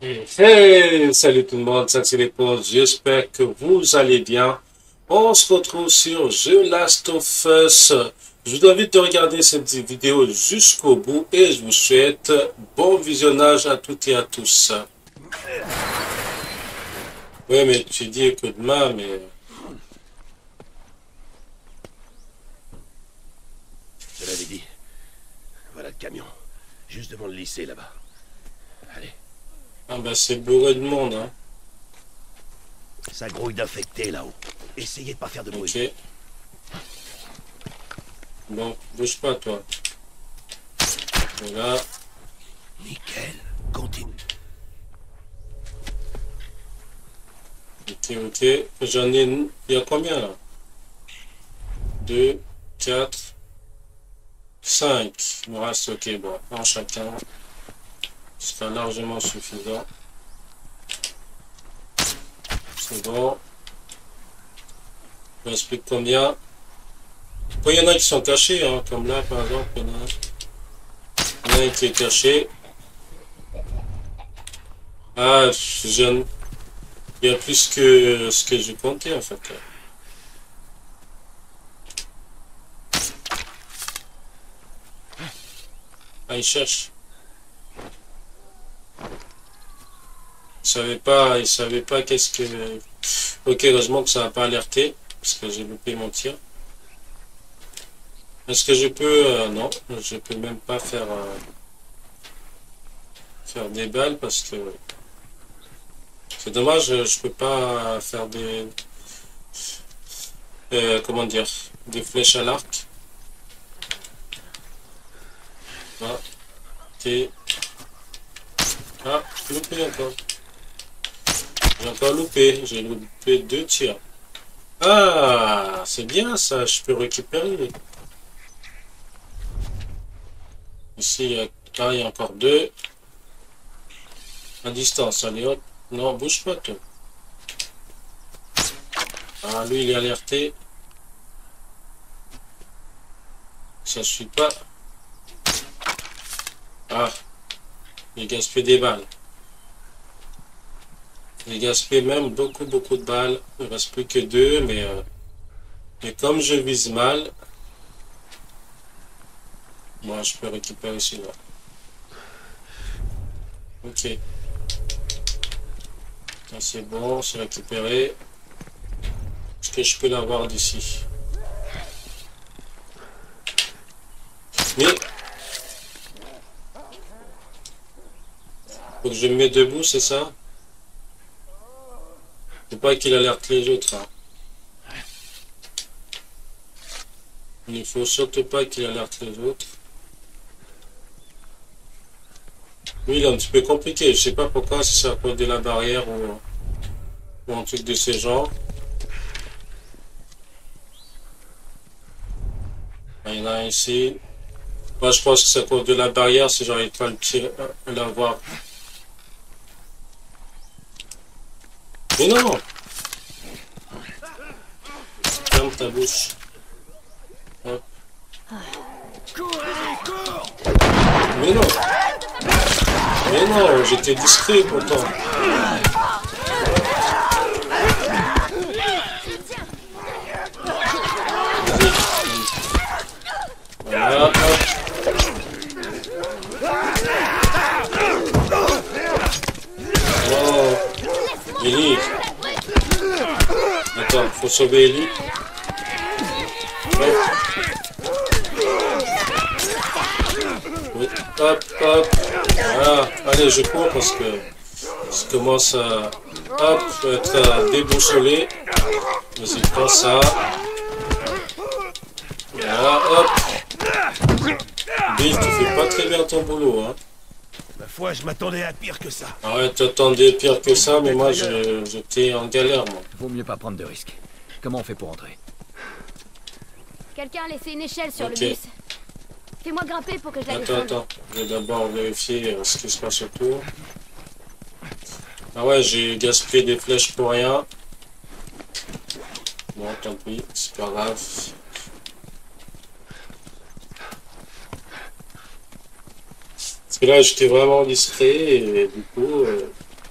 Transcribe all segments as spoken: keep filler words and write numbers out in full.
Hey, salut tout le monde, ça c'est les potes, j'espère que vous allez bien. On se retrouve sur The Last of Us. Je vous invite de regarder cette vidéo jusqu'au bout et je vous souhaite bon visionnage à toutes et à tous. Oui, mais tu dis que demain, mais... Je l'avais dit. Voilà le camion. Juste devant le lycée, là-bas. Allez. Ah bah c'est bourré de monde, hein. Ça grouille d'infectés, là-haut. Essayez de pas faire de bruit. Ok. Bon, bouge pas, toi. Voilà. Nickel. Continue. Ok, ok. J'en ai... Il y a combien, là? Deux, quatre... cinq. Il me reste, ok, bon, un chacun. Ce sera largement suffisant. C'est bon. Je m'explique combien. Après, il y en a qui sont cachés, hein, comme là, par exemple. Il y en a un, il y en a un qui est caché. Ah, je... il y a plus que ce que j'ai compté, en fait. Ah, il cherche. Il savait pas, il savait pas qu'est-ce que... Ok, heureusement que ça n'a pas alerté, parce que j'ai loupé mon tir. Est-ce que je peux... euh, non, je peux même pas faire... euh, faire des balles, parce que... C'est dommage, je peux pas faire des... Euh, comment dire? Des flèches à l'arc. Ah, ok. Ah, loupé encore. J'ai encore loupé, j'ai loupé deux tirs. Ah, c'est bien ça, je peux récupérer. Ici, il y a, ah, il y a encore deux. À distance, allez hop. Non, bouge pas toi. Ah, lui, il est alerté. Ça suit pas. Ah, il gaspille des balles. Il gaspille même beaucoup, beaucoup de balles. Il ne reste plus que deux, mais, euh, mais comme je vise mal, moi, je peux récupérer celui-là. Ok. Ça, c'est bon, c'est récupéré. Est-ce que je peux l'avoir d'ici? Mais... faut que je me mette debout, c'est ça? Faut pas qu'il alerte les autres. Hein. Il ne faut surtout pas qu'il alerte les autres. Lui, il est un petit peu compliqué. Je sais pas pourquoi, si c'est à cause de la barrière ou, ou un truc de ce genre. Il y en a un ici. Moi, je pense que c'est à cause de la barrière, si j'arrive pas à le tirer, à l'avoir. Mais non! Ferme ta bouche. Hop. Mais non! Mais non, j'étais discret pourtant. Voilà, hop. Oh, Ellie. Attends, faut sauver Ellie. Hop. Oui, hop, hop. Voilà. Allez, je cours parce que je commence à hop, être déboussolé. Vas-y, prends ça. Voilà, hop. Bill, tu fais pas très bien ton boulot, hein. Ma foi, je m'attendais à pire que ça. Ah ouais, t'attendais pire que ça, mais moi, j'étais en galère, moi. Vaut mieux pas prendre de risques. Comment on fait pour entrer? Quelqu'un a laissé une échelle sur Ok. le bus. Fais-moi grimper pour que je la Attends, descende. attends. Je vais d'abord vérifier euh, ce qui se passe autour. Ah ouais, j'ai gaspillé des flèches pour rien. Bon, tant pis, c'est pas grave. Parce que là, j'étais vraiment distrait et du coup, euh,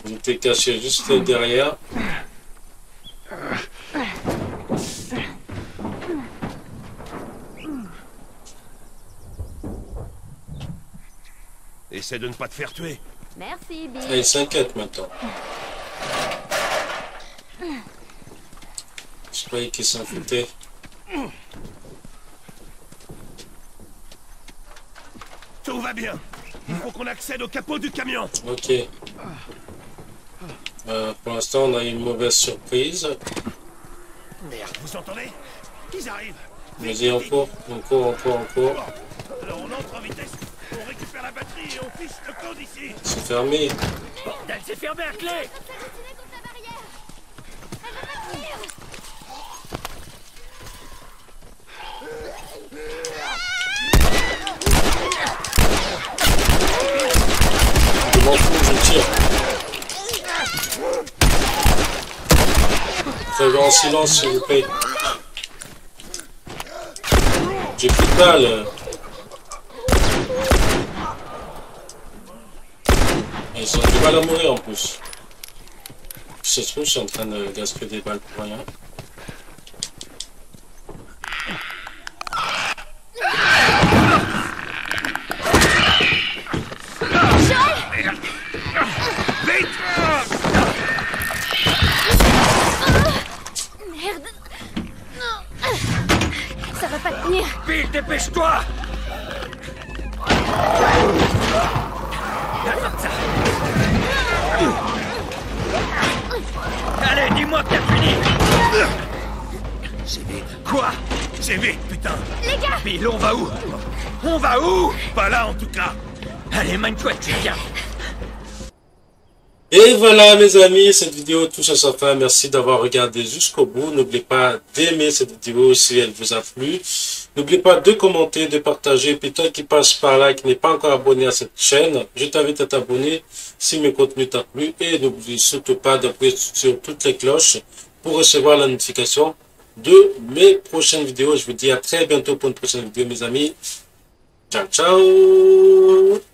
J'étais caché juste derrière. Essaie de ne pas te faire tuer. Merci, Bill. Ah, il s'inquiète maintenant. Je croyais qu'il s'en foutait. Tout va bien. Il faut qu'on accède au capot du camion. Ok. Euh, pour l'instant, on a une mauvaise surprise. Merde, vous entendez? Ils arrivent. Vas-y, on court, on court, on court, on court. Alors on entre en vitesse, on récupère la batterie et on fiche le code ici. C'est fermé. Bordel, c'est fermé à clé. Je m'en fous, je tire. Faites en silence, s'il vous plaît. J'ai plus de balles. Ils ont du mal à mourir en plus. Si ça se trouve, je suis en train de gaspiller des balles pour rien. Merde. Ça va pas tenir. Bill, dépêche-toi. Allez, dis-moi que t'as fini. C'est vite. Quoi? C'est vite, putain. Les gars. Bill, on va où? On va où? Pas là en tout cas. Allez, mène-toi, tu viens. Et voilà mes amis, cette vidéo touche à sa fin. Merci d'avoir regardé jusqu'au bout. N'oubliez pas d'aimer cette vidéo si elle vous a plu. N'oubliez pas de commenter, de partager. Puis toi qui passe par là, qui n'est pas encore abonné à cette chaîne, je t'invite à t'abonner si mes contenus t'ont plu. Et n'oublie surtout pas d'appuyer sur toutes les cloches pour recevoir la notification de mes prochaines vidéos. Je vous dis à très bientôt pour une prochaine vidéo mes amis. Ciao, ciao!